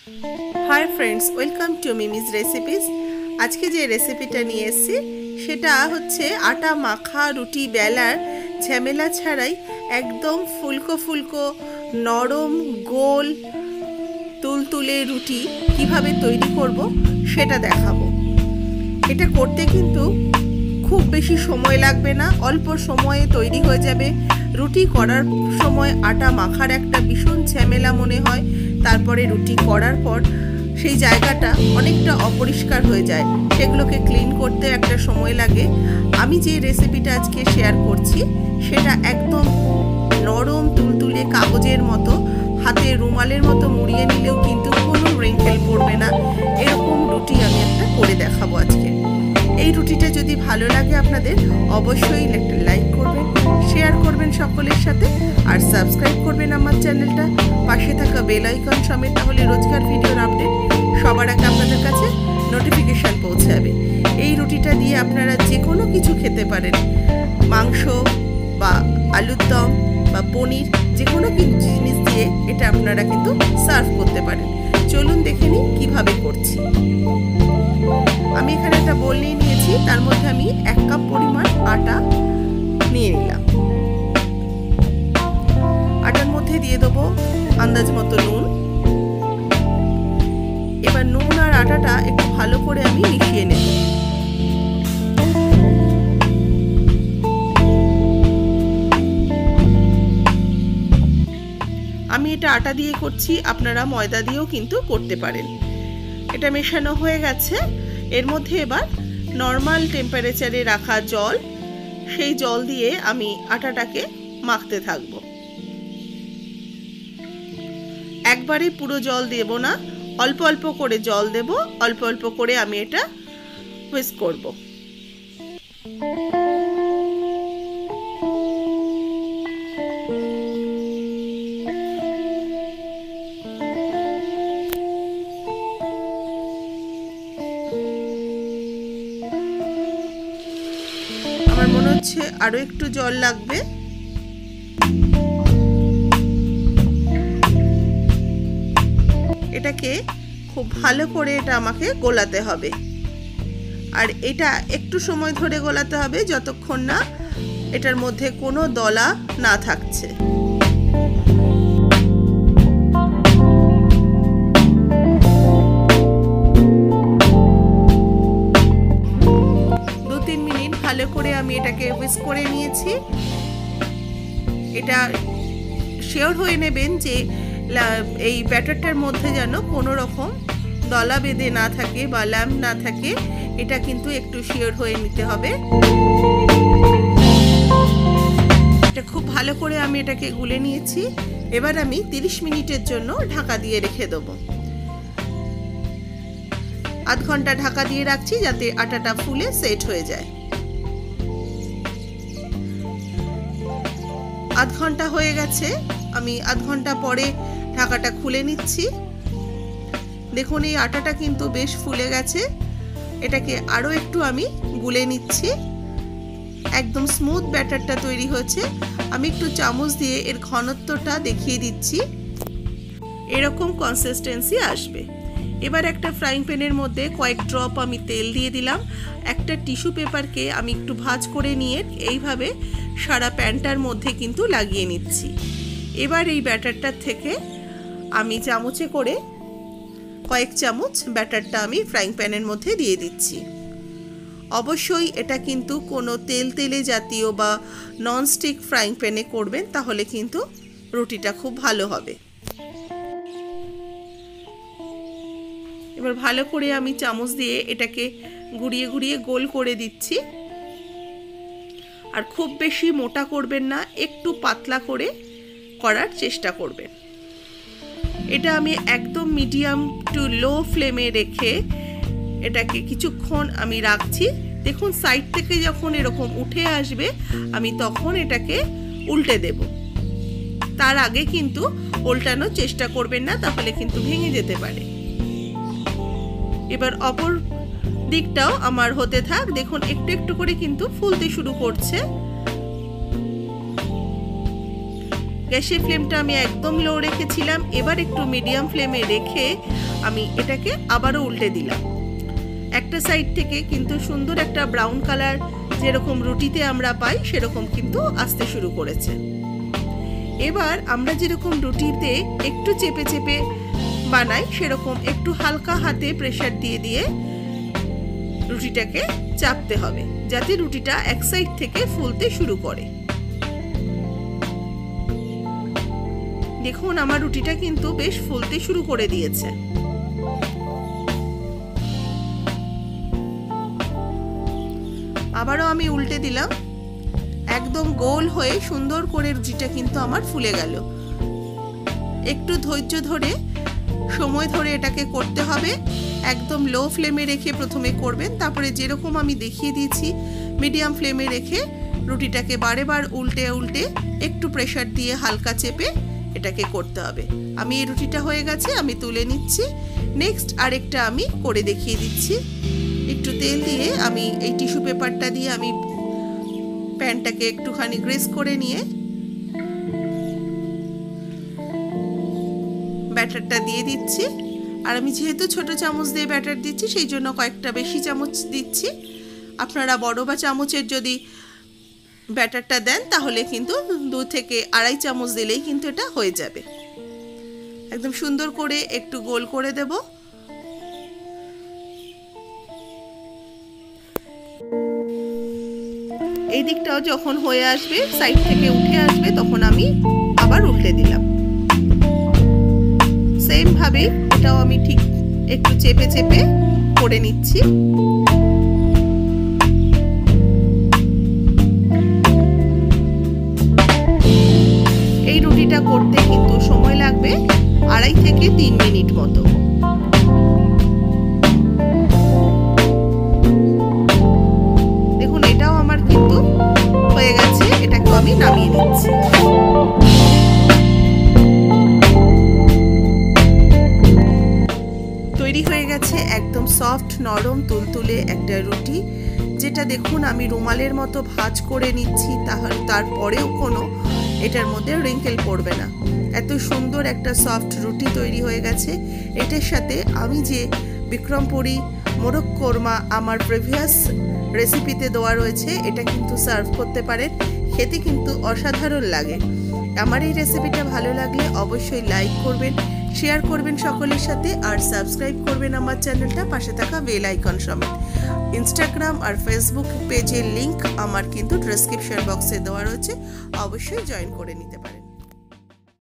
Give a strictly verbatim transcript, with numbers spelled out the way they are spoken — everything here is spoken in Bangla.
Hi friends, welcome to Mimi's recipes. आज के जे रेसिपिटा निये एसेछि सेटा होच्छे आटा माखा रुटी बेलार झमेला छाड़ाई एकदम फुलको फुलको नरम गोल तुलतुले रुटी किभाबे तैरी करब सेटा देखाबो। एटा करते किन्तु खूब बेशी समय लागबे ना, अल्प समये तैरी हये जाबे। रुटी करार समय आटा माखार एकटा भीषण झमेला मने हय, तारपरे रुटी करार पर সেই জায়গাটা অনেকটা অপরিষ্কার হয়ে যায়, সেগুলোকে ক্লিন করতে একটা সময় লাগে। আমি যে রেসিপিটা আজকে শেয়ার করছি সেটা একদম নরম তুলতুলে কাগজের মতো, হাতে রুমালের মতো মুড়িয়ে নিলেও কিন্তু কোনো রিঙ্কেল পড়বে না, এরকম রুটি আমি একটা করে দেখাবো আজকে। এই রুটিটা যদি ভালো লাগে আপনাদের অবশ্যই একটা লাইক করবেন, শেয়ার করবেন সকলের সাথে, আর সাবস্ক্রাইব করবেন আমার চ্যানেলটা, পাশে থাকা বেল আইকন সমেত, তাহলে রোজকার ভিডিওর আপডেট সবার আগে আপনাদের কাছে নোটিফিকেশন পৌঁছে যাবে। এই রুটিটা দিয়ে আপনারা যে কোনো কিছু খেতে পারেন, মাংস বা আলুর দম বা পনির, যে কোনো জিনিস দিয়ে এটা আপনারা কিন্তু সার্ভ করতে পারেন। চলুন দেখে নিই কীভাবে করছি। আমি এখানে একটা বোল নিয়ে নিয়েছি, তার মধ্যে আমি এক কাপ পরিমাণ আটা নিয়ে নিলাম। আটার মধ্যে দিয়ে দেবো আন্দাজ মতো নুন। এবার নুন আর আটাটা একটু ভালো করে আমি মিশিয়ে নেব। আমি এটা আটা দিয়ে করছি, আপনারা ময়দা দিয়েও কিন্তু করতে পারেন। এটা মেশানো হয়ে গেছে, এর মধ্যে এবার নর্মাল টেম্পারেচারে রাখা জল, সেই জল দিয়ে আমি আটাটাকে মাখতে থাকব। একবারে পুরো জল দেব না, অল্প অল্প করে জল দেব, অল্প অল্প করে আমি এটা হুইস্ক করব। আমার মনে হচ্ছে আরো একটু জল লাগবে। এটাকে খুব ভালো করে এটা আমাকে গোলাতে হবে, আর এটা একটু সময় ধরে গোলাতে হবে যতক্ষণ না এটার মধ্যে কোনো দলা না থাকছে। দু তিন মিনিট ভালো করে আমি এটাকে হুইস্ক করে নিয়েছি। এটা শিওর হয়ে নেবেন যে এই ব্যাটারটার মধ্যে যেন কোনো রকম দলা বেঁধে না থাকে বা ল্যাম্প না থাকে, এটা কিন্তু একটু শিওর হয়ে নিতে হবে। এটা খুব ভালো করে আমি এটাকে গুলে নিয়েছি। এবার আমি তিরিশ মিনিটের জন্য ঢাকা দিয়ে রেখে দেবো। আধ ঘন্টা ঢাকা দিয়ে রাখছি যাতে আটাটা ফুলে সেট হয়ে যায়। আধ ঘন্টা হয়ে গেছে, আমি আধ ঘন্টা পরে ঢাকাটা খুলে নিচ্ছি। দেখুন এই আটাটা কিন্তু বেশ ফুলে গেছে। এটাকে আরো একটু আমি গুলে নিচ্ছি। একদম স্মুথ ব্যাটারটা তৈরি হয়েছে। আমি একটু চামচ দিয়ে এর ঘনত্বটা দেখিয়ে দিচ্ছি, এরকম কনসিস্টেন্সি আসবে। এবার একটা ফ্রাইং প্যানের মধ্যে কয়েক ড্রপ আমি তেল দিয়ে দিলাম। একটা টিস্যু পেপারকে আমি একটু ভাঁজ করে নিয়ে এইভাবে সারা প্যানটার মধ্যে কিন্তু লাগিয়ে নিচ্ছি। এবার এই ব্যাটারটার থেকে আমি চামচে করে কয়েক চামচ ব্যাটারটা আমি ফ্রাইং প্যানের মধ্যে দিয়ে দিচ্ছি। অবশ্যই এটা কিন্তু কোনো তেল তেলে জাতীয় বা ননস্টিক ফ্রাইং প্যানে করবেন, তাহলে কিন্তু রুটিটা খুব ভালো হবে। এবার ভালো করে আমি চামচ দিয়ে এটাকে ঘুরিয়ে ঘুরিয়ে গোল করে দিচ্ছি। আর খুব বেশি মোটা করবেন না, একটু পাতলা করে করার চেষ্টা করবেন। এটা আমি একদম মিডিয়াম টু লো ফ্লেমে রেখে এটাকে কিছুক্ষণ আমি রাখছি। দেখুন সাইড থেকে যখন এরকম উঠে আসবে আমি তখন এটাকে উল্টে দেব। তার আগে কিন্তু উল্টানোর চেষ্টা করবেন না, তাহলে কিন্তু ভেঙে যেতে পারে। এবার অপর দিকটাও আমার হতে থাক। দেখুন একটু একটু করে কিন্তু ফুলতে শুরু করছে। গ্যাসের ফ্লেমটা আমি একদম লো রেখেছিলাম, এবার একটু মিডিয়াম ফ্লেমে রেখে আমি এটাকে আবারও উল্টে দিলাম। একটা সাইড থেকে কিন্তু সুন্দর একটা ব্রাউন কালার যেরকম রুটিতে আমরা পাই সেরকম কিন্তু আসতে শুরু করেছে। এবার আমরা যেরকম রুটিতে একটু চেপে চেপে বানাই সেরকম একটু হালকা হাতে প্রেসার দিয়ে দিয়ে রুটিটাকে চাপতে হবে, যাতে রুটিটা এক সাইড থেকে ফুলতে শুরু করে। দেখুন আমার রুটিটা কিন্তু বেশ ফুলতে শুরু করে দিয়েছে। আবারও আমি উল্টে দিলাম। একদম গোল হয়ে সুন্দর করে রুটিটা কিন্তু আমার ফুলে গেল। একটু ধৈর্য ধরে সময় ধরে এটাকে করতে হবে। একদম লো ফ্লেমে রেখে প্রথমে করবেন, তারপরে যেরকম আমি দেখিয়ে দিয়েছি মিডিয়াম ফ্লেমে রেখে রুটিটাকে বারে বার উল্টে উল্টে একটু প্রেসার দিয়ে হালকা চেপে এটাকে করতে হবে। আমি এই রুটিটা হয়ে গেছে, আমি তুলে নিচ্ছি। নেক্সট আরেকটা আমি করে দেখিয়ে দিচ্ছি। একটু তেল দিয়ে আমি এই টিস্যু পেপারটা দিয়ে আমি প্যানটাকে একটুখানি গ্রেস করে নিয়ে ব্যাটারটা দিয়ে দিচ্ছি। আর আমি যেহেতু ছোট চামচ দিয়ে ব্যাটার দিচ্ছি সেই জন্য কয়েকটা বেশি চামচ দিচ্ছি। আপনারা বড় বা চামচের যদি ব্যাটারটা দেন তাহলে কিন্তু দু থেকে আড়াই চামচ দিলেই কিন্তু এটা হয়ে যাবে। একদম সুন্দর করে একটু গোল করে দেব। এই দিকটাও যখন হয়ে আসবে, সাইড থেকে উঠে আসবে, তখন আমি আবার উল্টে দিলাম। সেম ভাবে এটাও আমি ঠিক একটু চেপে চেপে করে নিচ্ছি। এই রুটিটা করতে কিন্তু সময় লাগবে আড়াই থেকে তিন মিনিট মতো। দেখুন এটাও আমার কিন্তু হয়ে গেছে, এটাকে আমি নামিয়ে নিচ্ছি। তৈরি হয়ে গেছে একদম সফট নরম তুলতুলে একটা রুটি, যেটা দেখুন আমি রুমালের মতো ভাঁজ করে নিচ্ছি, তাহলে তারপরেও কোনো এটার মধ্যে রিঙ্কেল পড়বে না। এত সুন্দর একটা সফট রুটি তৈরি হয়ে গেছে। এটার সাথে আমি যে বিক্রমপুরি মোরগ কোরমা আমার প্রিভিয়াস রেসিপিতে দেওয়া রয়েছে এটা কিন্তু সার্ভ করতে পারেন, খেতে কিন্তু অসাধারণ লাগে। আমার এই রেসিপিটা ভালো লাগলে অবশ্যই লাইক করবেন, শেয়ার করবেন সকলের সাথে, আর সাবস্ক্রাইব করবেন আমার চ্যানেলটা, পাশে থাকা বেল আইকন সমেত। ইনস্টাগ্রাম আর ফেসবুক পেজের লিংক আমার কিন্তু ডেসক্রিপশন বক্সে দেওয়া রয়েছে, অবশ্যই জয়েন করে নিতে পারেন।